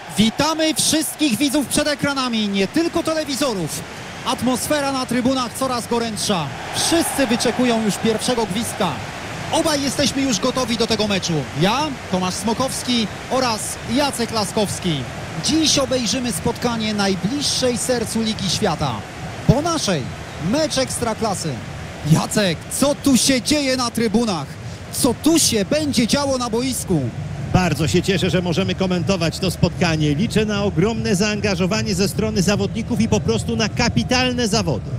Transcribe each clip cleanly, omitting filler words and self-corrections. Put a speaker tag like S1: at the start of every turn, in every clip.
S1: Witamy wszystkich widzów przed ekranami, nie tylko telewizorów. Atmosfera na trybunach coraz gorętsza. Wszyscy wyczekują już pierwszego gwizdka. Obaj jesteśmy już gotowi do tego meczu. Ja, Tomasz Smokowski oraz Jacek Laskowski. Dziś obejrzymy spotkanie najbliższej sercu Ligi Świata. Po naszej, mecz Ekstraklasy. Jacek, co tu się dzieje na trybunach? Co tu się będzie działo na boisku?
S2: Bardzo się cieszę, że możemy komentować to spotkanie. Liczę na ogromne zaangażowanie ze strony zawodników i po prostu na kapitalne zawody.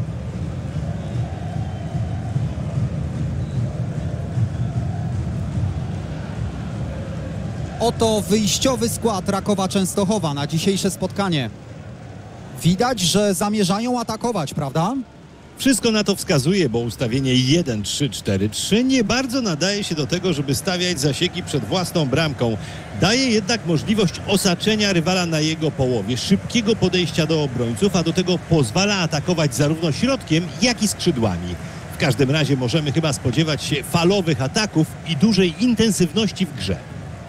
S1: Oto wyjściowy skład Rakowa Częstochowa na dzisiejsze spotkanie. Widać, że zamierzają atakować, prawda?
S2: Wszystko na to wskazuje, bo ustawienie 1-3-4-3 nie bardzo nadaje się do tego, żeby stawiać zasieki przed własną bramką. Daje jednak możliwość osaczenia rywala na jego połowie, szybkiego podejścia do obrońców, a do tego pozwala atakować zarówno środkiem, jak i skrzydłami. W każdym razie możemy chyba spodziewać się falowych ataków i dużej intensywności w grze.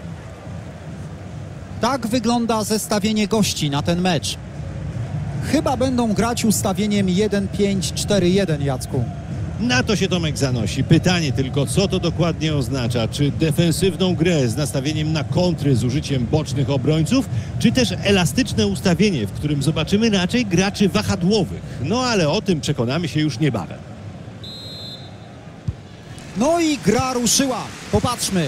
S1: Tak wygląda zestawienie gości na ten mecz. Chyba będą grać ustawieniem 1-5-4-1, Jacku.
S2: Na to się Tomek zanosi. Pytanie tylko, co to dokładnie oznacza? Czy defensywną grę z nastawieniem na kontry z użyciem bocznych obrońców, czy też elastyczne ustawienie, w którym zobaczymy raczej graczy wahadłowych? No ale o tym przekonamy się już niebawem.
S1: No i gra ruszyła. Popatrzmy.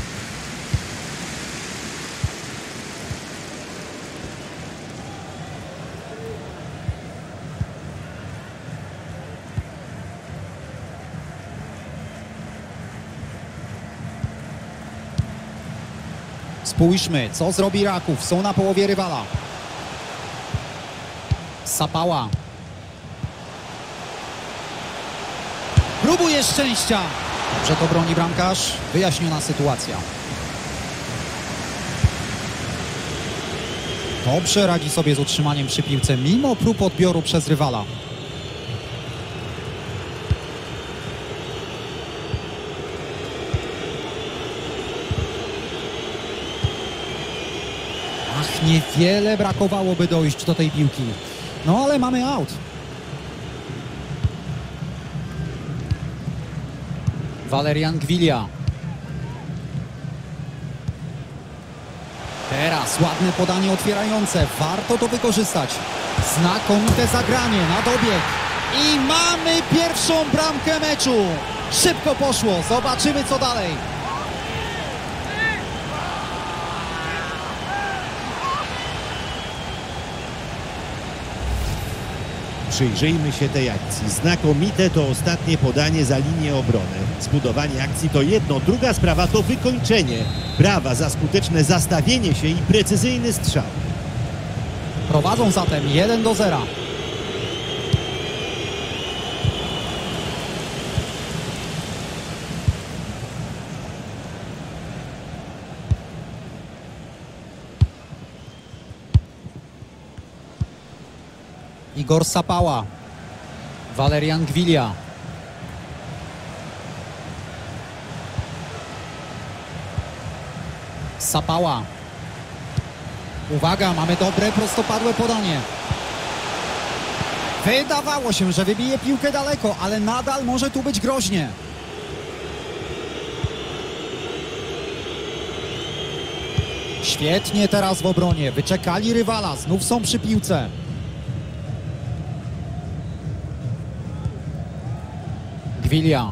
S1: Spójrzmy, co zrobi Raków. Są na połowie rywala. Sapała. Próbuje szczęścia. Dobrze to broni bramkarz. Wyjaśniona sytuacja. Dobrze radzi sobie z utrzymaniem przy piłce, mimo prób odbioru przez rywala. Ach, niewiele brakowałoby dojść do tej piłki. No ale mamy aut. Walerian Gwilia. Teraz ładne podanie otwierające. Warto to wykorzystać. Znakomite zagranie na dobieg. I mamy pierwszą bramkę meczu. Szybko poszło. Zobaczymy, co dalej.
S2: Przyjrzyjmy się tej akcji. Znakomite to ostatnie podanie za linię obrony. Zbudowanie akcji to jedno, druga sprawa to wykończenie. Brawa za skuteczne zastawienie się i precyzyjny strzał.
S1: Prowadzą zatem 1-0. Igor Sapała. Walerian Gwilia. Sapała. Uwaga, mamy dobre, prostopadłe podanie. Wydawało się, że wybije piłkę daleko, ale nadal może tu być groźnie. Świetnie teraz w obronie. Wyczekali rywala, znów są przy piłce. Gwilia.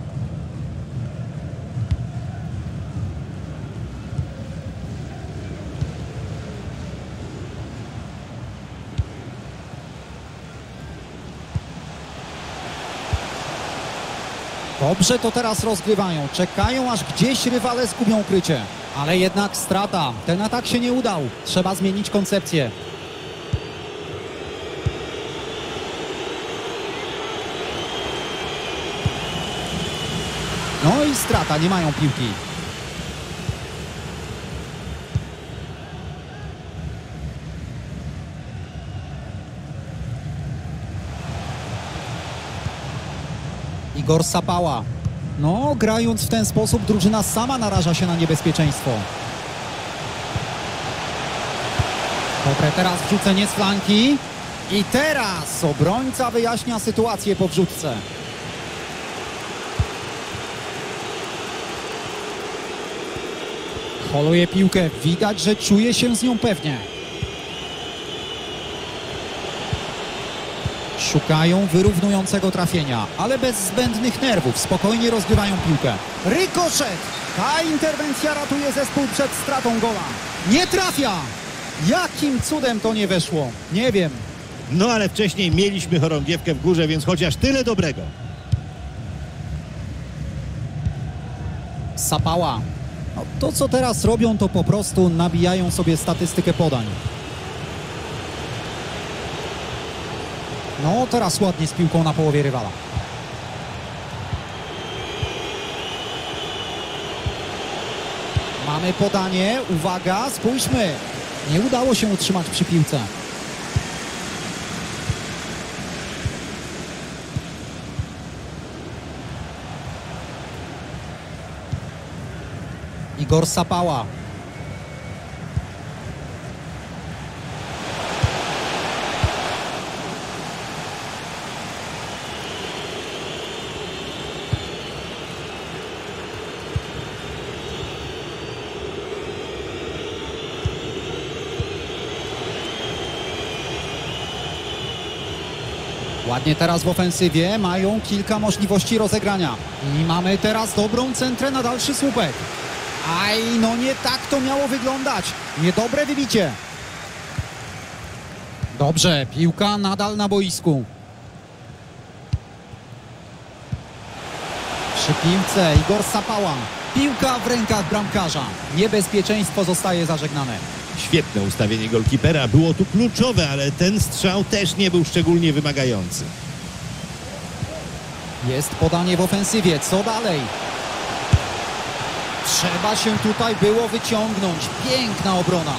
S1: Dobrze to teraz rozgrywają. Czekają, aż gdzieś rywale zgubią krycie. Ale jednak strata. Ten atak się nie udał. Trzeba zmienić koncepcję. No i strata, nie mają piłki. Igor Sapała. No, grając w ten sposób, drużyna sama naraża się na niebezpieczeństwo. Dobre teraz wrzucenie z flanki. I teraz obrońca wyjaśnia sytuację po wrzutce. Holuje piłkę. Widać, że czuje się z nią pewnie. Szukają wyrównującego trafienia, ale bez zbędnych nerwów. Spokojnie rozgrywają piłkę. Rykoszet! Ta interwencja ratuje zespół przed stratą gola. Nie trafia! Jakim cudem to nie weszło? Nie wiem.
S2: No ale wcześniej mieliśmy chorągiewkę w górze, więc chociaż tyle dobrego.
S1: Sapała. No, to, co teraz robią, to po prostu nabijają sobie statystykę podań. No, teraz ładnie z piłką na połowie rywala. Mamy podanie. Uwaga, spójrzmy. Nie udało się utrzymać przy piłce. Igor Sapała. Ładnie teraz w ofensywie, mają kilka możliwości rozegrania. I mamy teraz dobrą centrę na dalszy słupek. Aj, no nie tak to miało wyglądać. Niedobre wybicie. Dobrze, piłka nadal na boisku. Przy piłce Igor Sapała. Piłka w rękach bramkarza. Niebezpieczeństwo zostaje zażegnane.
S2: Świetne ustawienie golkipera, było tu kluczowe, ale ten strzał też nie był szczególnie wymagający.
S1: Jest podanie w ofensywie, co dalej? Trzeba się tutaj było wyciągnąć. Piękna obrona.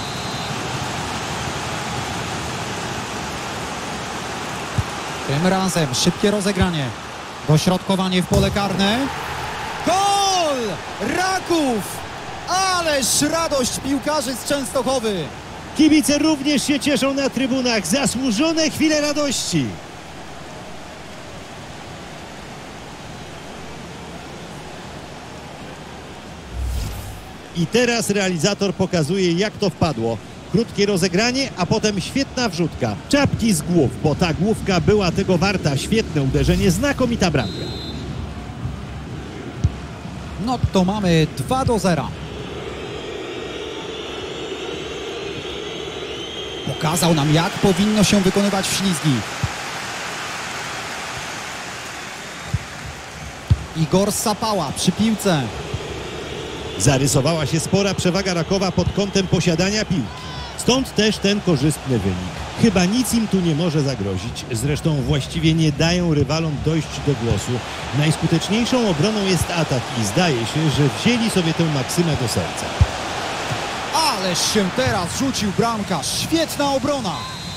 S1: Tym razem szybkie rozegranie. Dośrodkowanie w pole karne. Gol! Raków! Ależ radość piłkarzy z Częstochowy.
S2: Kibice również się cieszą na trybunach. Zasłużone chwile radości. I teraz realizator pokazuje, jak to wpadło. Krótkie rozegranie, a potem świetna wrzutka. Czapki z głów, bo ta główka była tego warta. Świetne uderzenie, znakomita bramka.
S1: No to mamy 2-0. Pokazał nam, jak powinno się wykonywać ślizgi. Igor Sapała przy piłce.
S2: Zarysowała się spora przewaga Rakowa pod kątem posiadania piłki. Stąd też ten korzystny wynik. Chyba nic im tu nie może zagrozić. Zresztą właściwie nie dają rywalom dojść do głosu. Najskuteczniejszą obroną jest atak i zdaje się, że wzięli sobie tę maksymę do serca.
S1: Ależ się teraz rzucił bramkarz. Świetna obrona.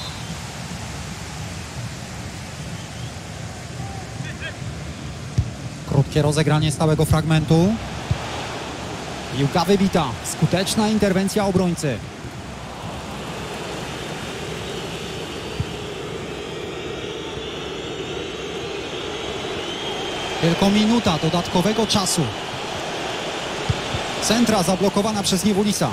S1: Krótkie rozegranie stałego fragmentu. Piłka wybita. Skuteczna interwencja obrońcy. Tylko minuta dodatkowego czasu. Centra zablokowana przez Niewulisa.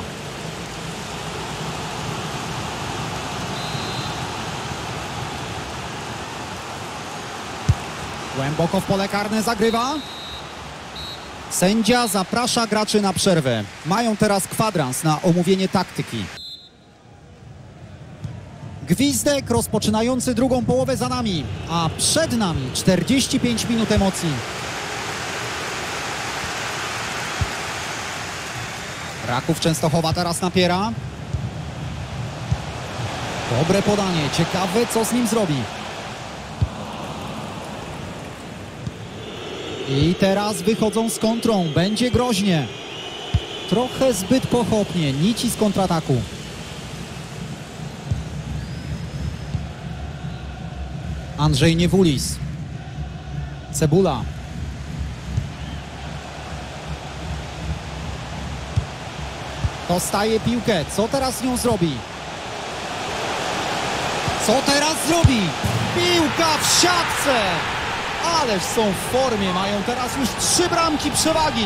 S1: Głęboko w pole karne zagrywa. Sędzia zaprasza graczy na przerwę. Mają teraz kwadrans na omówienie taktyki. Gwizdek rozpoczynający drugą połowę za nami, a przed nami 45 minut emocji. Raków Częstochowa teraz napiera. Dobre podanie, ciekawe co z nim zrobi. I teraz wychodzą z kontrą, będzie groźnie. Trochę zbyt pochopnie, nici z kontrataku. Andrzej Niewulis. Cebula. Dostaje piłkę, co teraz z nią zrobi? Co teraz zrobi? Piłka w siatce! Ależ są w formie, mają teraz już 3 bramki przewagi.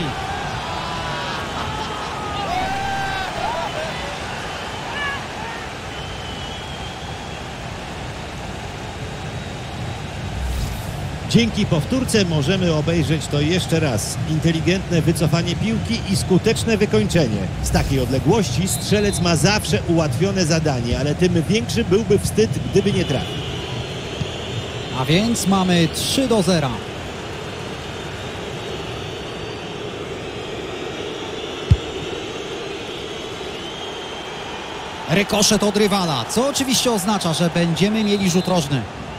S2: Dzięki powtórce możemy obejrzeć to jeszcze raz. Inteligentne wycofanie piłki i skuteczne wykończenie. Z takiej odległości strzelec ma zawsze ułatwione zadanie, ale tym większy byłby wstyd, gdyby nie trafił.
S1: A więc mamy 3-0. Rykoszet od rywala, co oczywiście oznacza, że będziemy mieli rzut rożny.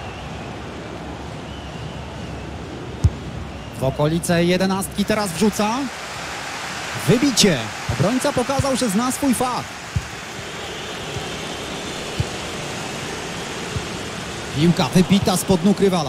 S1: W okolice 11 teraz wrzuca. Wybicie. Obrońca pokazał, że zna swój fach. Piłka wybita spod nóg rywala.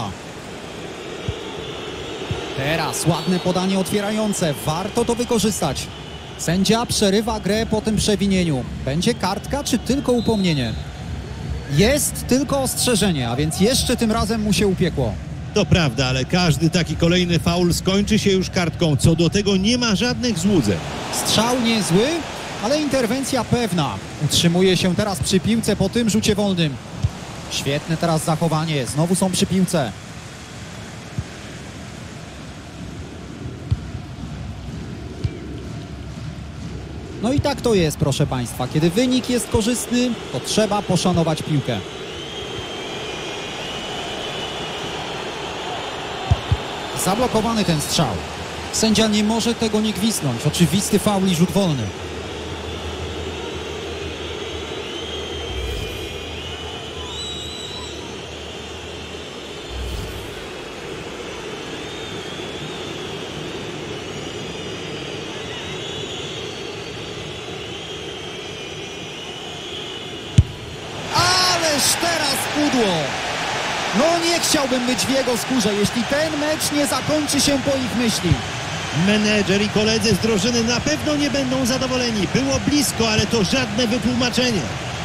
S1: Teraz ładne podanie otwierające. Warto to wykorzystać. Sędzia przerywa grę po tym przewinieniu. Będzie kartka czy tylko upomnienie? Jest tylko ostrzeżenie, a więc jeszcze tym razem mu się upiekło.
S2: To prawda, ale każdy taki kolejny faul skończy się już kartką. Co do tego nie ma żadnych złudzeń.
S1: Strzał niezły, ale interwencja pewna. Utrzymuje się teraz przy piłce po tym rzucie wolnym. Świetne teraz zachowanie. Znowu są przy piłce. No i tak to jest, proszę Państwa. Kiedy wynik jest korzystny, to trzeba poszanować piłkę. Zablokowany ten strzał. Sędzia nie może tego nie gwizdnąć. Oczywisty faul i rzut wolny. Ależ teraz pudło. No nie chciałbym być w jego skórze, jeśli ten mecz nie zakończy się po ich myśli.
S2: Menedżer i koledzy z drużyny na pewno nie będą zadowoleni. Było blisko, ale to żadne wytłumaczenie.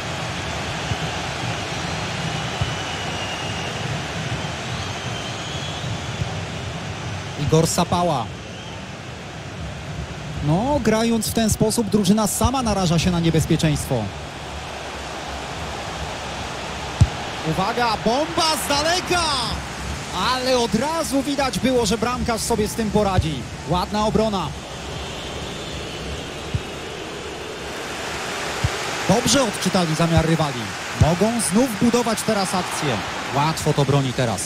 S1: Igor Sapała. No, grając w ten sposób, drużyna sama naraża się na niebezpieczeństwo. Uwaga, bomba z daleka! Ale od razu widać było, że bramkarz sobie z tym poradzi. Ładna obrona. Dobrze odczytali zamiar rywali. Mogą znów budować teraz akcję. Łatwo to broni teraz.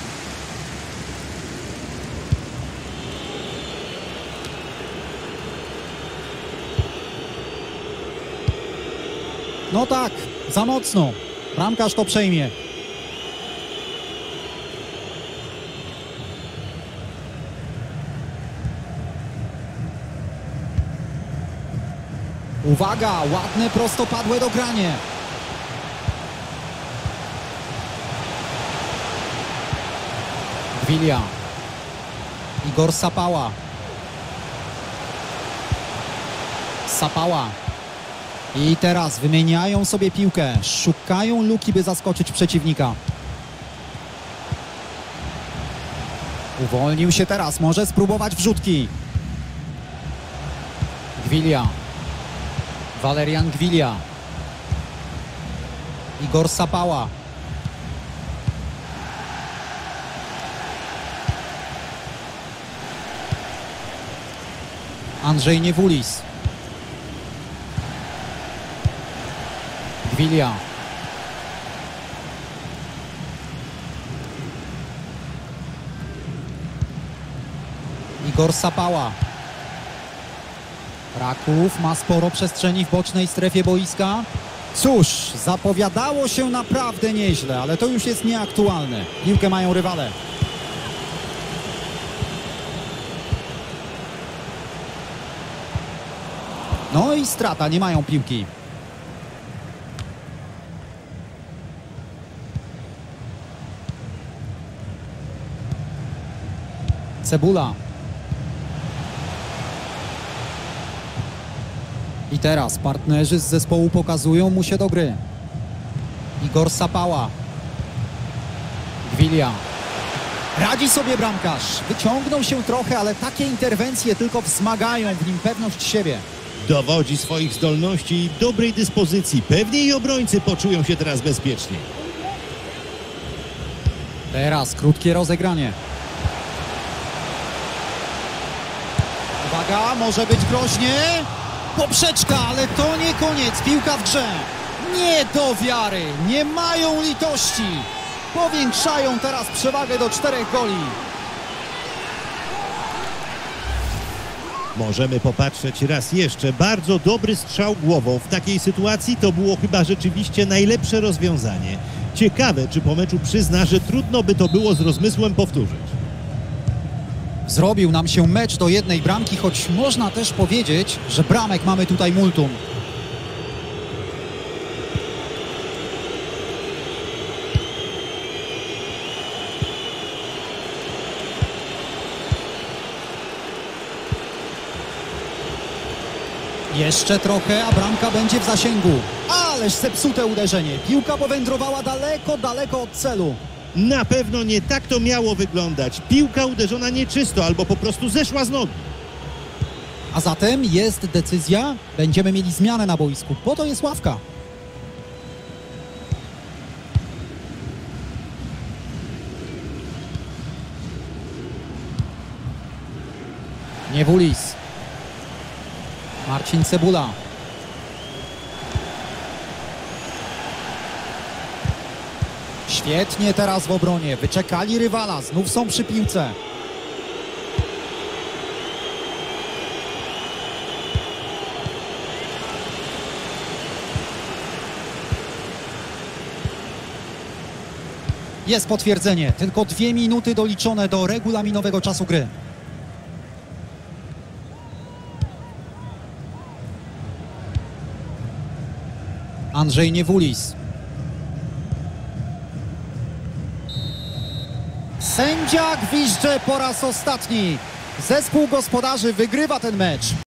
S1: No tak, za mocno. Bramkarz to przejmie. Uwaga, ładne prostopadłe dogranie. Gwilia. Igor Sapała. Sapała. I teraz wymieniają sobie piłkę. Szukają luki, by zaskoczyć przeciwnika. Uwolnił się teraz. Może spróbować wrzutki. Gwilia. Walerian Gwilia. Igor Sapała. Andrzej Niewulis. Gwilia. Igor Sapała. Raków ma sporo przestrzeni w bocznej strefie boiska. Cóż, zapowiadało się naprawdę nieźle, ale to już jest nieaktualne. Piłkę mają rywale. No i strata, nie mają piłki. Cebula. I teraz partnerzy z zespołu pokazują mu się do gry. Igor Sapała. Gwilia. Radzi sobie bramkarz. Wyciągnął się trochę, ale takie interwencje tylko wzmagają w nim pewność siebie.
S2: Dowodzi swoich zdolności i dobrej dyspozycji. Pewnie i obrońcy poczują się teraz bezpiecznie.
S1: Teraz krótkie rozegranie. Uwaga, może być groźnie. Poprzeczka, ale to nie koniec. Piłka w grze. Nie do wiary. Nie mają litości. Powiększają teraz przewagę do 4 goli.
S2: Możemy popatrzeć raz jeszcze. Bardzo dobry strzał głową. W takiej sytuacji to było chyba rzeczywiście najlepsze rozwiązanie. Ciekawe, czy po meczu przyzna, że trudno by to było z rozmysłem powtórzyć.
S1: Zrobił nam się mecz do 1 bramki, choć można też powiedzieć, że bramek mamy tutaj multum. Jeszcze trochę, a bramka będzie w zasięgu. Ależ zepsute uderzenie. Piłka powędrowała daleko, daleko od celu.
S2: Na pewno nie tak to miało wyglądać. Piłka uderzona nieczysto albo po prostu zeszła z nogi.
S1: A zatem jest decyzja. Będziemy mieli zmianę na boisku. Po to jest ławka. Niewulis. Marcin Cebula. Świetnie teraz w obronie. Wyczekali rywala. Znów są przy piłce. Jest potwierdzenie. Tylko 2 minuty doliczone do regulaminowego czasu gry. Andrzej Niewulis. Sędzia gwizdże po raz ostatni. Zespół gospodarzy wygrywa ten mecz.